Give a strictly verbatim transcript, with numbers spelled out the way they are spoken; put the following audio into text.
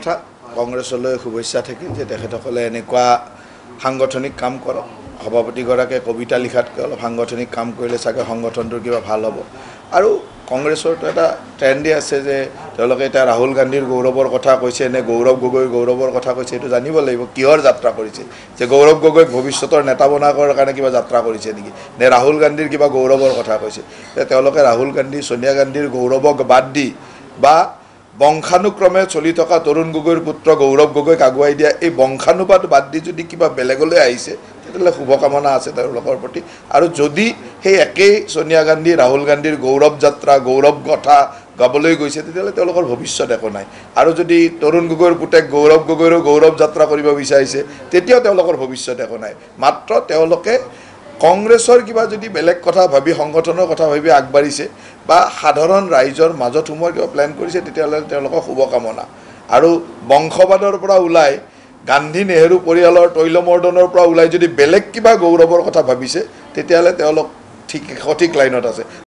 কথা কংগ্ৰেছলৈ শুভেচ্ছা থাকিল যে তেখেতসকলে এনেকুৱা সাংগঠনিক কাম কৰক সভাপতিগৰাকীয়ে কবিতা লিখাতকৈ অলপ সাংগঠনিক কাম কৰিলে চাগে সংগঠনটোৰ কিবা ভাল হ'ব আৰু কংগ্ৰেছৰটো এটা ট্ৰেণ্ডে আছে যে তেওঁলোকে এতিয়া ৰাহুল গান্ধীৰ গৌৰৱৰ কথা কৈছে নে গৌৰৱ গগৈৰ গৌৰৱৰ কথা কৈছে এইটো জানিব লাগিব কিহৰ যাত্ৰা কৰিছে যে গৌৰৱ গগৈক ভৱিষ্যতৰ নেতা বনাবৰ কাৰণে কিবা যাত্ৰা কৰিছে নেকি নে ৰাহুল গান্ধীৰ কিবা গৌৰৱৰ কথা কৈছে তেওঁলোকে ৰাহুল গান্ধী সোনিয়া গান্ধীৰ গৌৰৱক বাদ দি বা বংশানুক্ৰমে চলি থকা তৰুণ গগৈৰ পুত্ৰ গৌৰৱ গগৈক আগুৱাই দিয়া এই বংশানুপাত বাদ দি যদি কিবা বেলেগলৈ আহিছে তেতিয়াহ'লে শুভকামনা আছে তেওঁলোকৰ প্ৰতি আৰু যদি সেই একেই সোনিয়া গান্ধী ৰাহুল গান্ধীৰ গৌৰৱ যাত্ৰা গৌৰৱ কথা গাবলৈ গৈছে তেতিয়াহ'লে তেওঁলোকৰ ভৱিষ্যত একো নাই আৰু যদি তৰুণ গগৈৰ পুতেক গৌৰৱ গগৈৰো গৌৰৱ যাত্ৰা কৰিব বিচাৰিছে তেতিয়াও তেওঁলোকৰ ভৱিষ্যত একো নাই মাত্ৰ তেওঁলোকে কংগ্ৰেছৰ কিবা যদি বেলেগ কথা ভাবি সংগঠনৰ কথা ভাবি আগবাঢ়িছে বা সাধাৰণ ৰাইজৰ মাজত সোমোৱাৰ কিবা প্লেন কৰিছে তেতিয়াহ'লে তেওঁলোকৰ শুভকামনা আৰু বংশবাদৰ পৰা ওলাই গান্ধী নেহেৰু পৰিয়ালৰ তৈলমৰ্দনৰ পৰা ওলাই যদি বেলেগ কিবা গৌৰৱৰ কথা ভাবিছে তেতিয়াহ'লে তেওঁলোক ঠিক সঠিক লাইনত আছে